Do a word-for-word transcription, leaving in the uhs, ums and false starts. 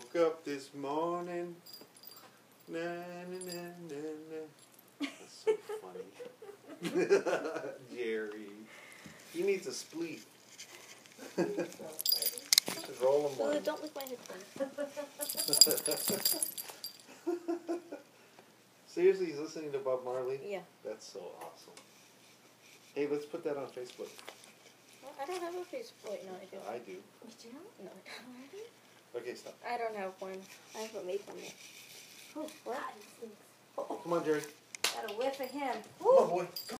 woke up this morning. Na, na, na, na, na. That's so funny. Jerry. He needs a spleef. Just roll him Lulu, one. don't lick my headphones. Seriously, he's listening to Bob Marley? Yeah. That's so awesome. Hey, let's put that on Facebook. Well, I don't have a Facebook. Wait, no, I do. I do. You do? No, I don't already. Okay, stop. I don't have one. I haven't made one yet. Oh, What? Come on, Jerry. got a whiff of him. Come on, boy.